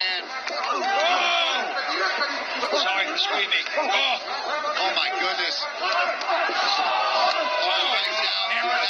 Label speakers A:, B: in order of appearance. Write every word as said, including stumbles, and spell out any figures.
A: Oh! Sorry for screaming. Oh! Oh my goodness. Oh,